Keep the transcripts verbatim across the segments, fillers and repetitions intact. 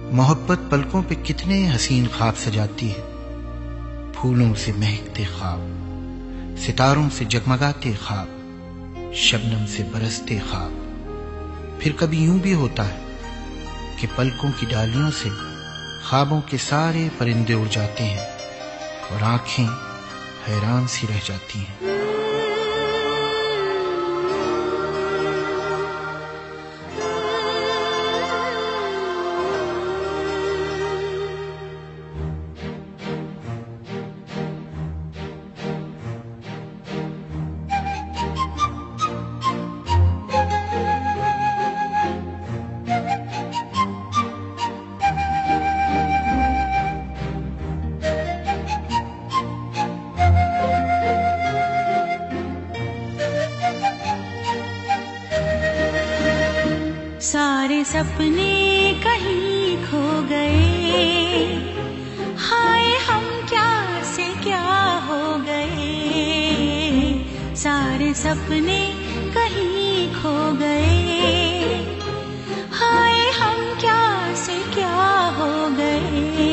मोहब्बत पलकों पे कितने हसीन ख्वाब सजाती है, फूलों से महकते ख्वाब, सितारों से जगमगाते ख्वाब, शबनम से बरसते ख्वाब। फिर कभी यूं भी होता है कि पलकों की डालियों से ख्वाबों के सारे परिंदे उड़ जाते हैं और आंखें हैरान सी रह जाती हैं। सारे सपने कहीं खो गए, हाय हम क्या से क्या हो गए। सारे सपने कहीं खो गए, हाय हम क्या से क्या हो गए।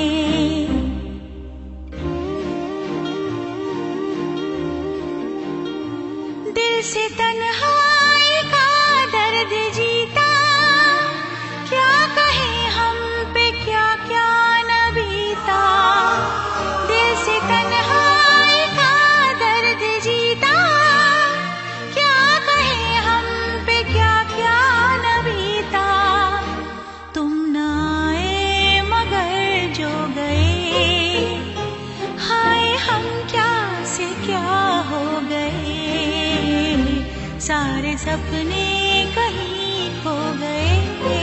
दिल से तन्हाई का दर्द जीता, क्या कहें हम पे क्या क्या न बीता। दिल से तन्हाई का दर्द जीता, क्या कहें हम पे क्या क्या न बीता। तुम न आए मगर जो गए, हाय हम क्या से क्या हो गए। सारे सपने कहीं खो गए,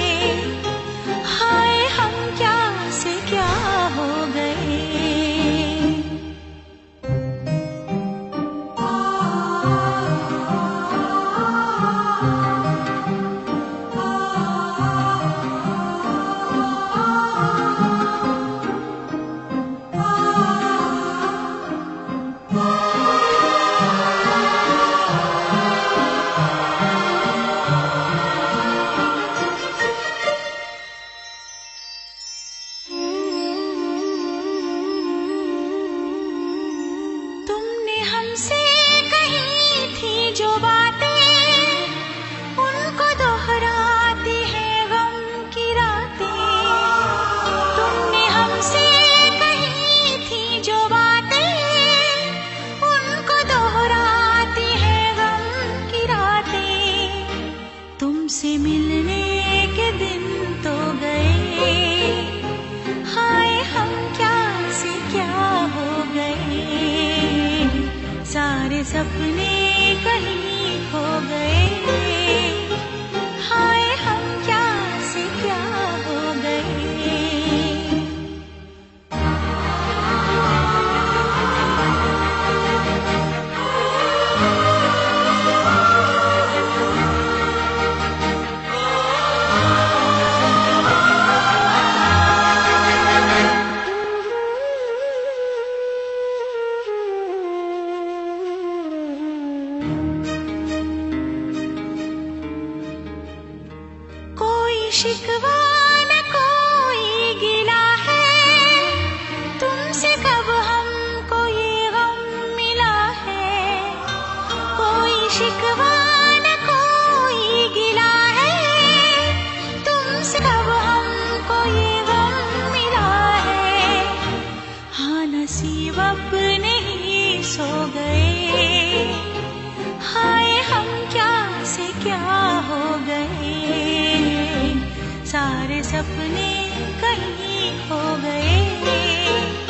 हाय हम क्या से क्या हो गए। हमसे कही थी जो बातें, उनको दोहराती है गम की रातें। तुमने हमसे कही थी जो बातें, उनको दोहराती है गम की रातें। तुमसे मिलने के दिन तो गए, हाय हम क्या से क्या हो गए। सारे सपने कहीं खो गए, हाय हम क्या से क्या हो गए। शिकवा न कोई गिला है, तुमसे कब हमको ये गम मिला है। कोई शिकवा न कोई गिला है, तुमसे कब हमको ये गम मिला है। हाँ नसीब अपने ही सो गए, हाय हम क्या से क्या हो गए। सारे सपने कहीं खो गए,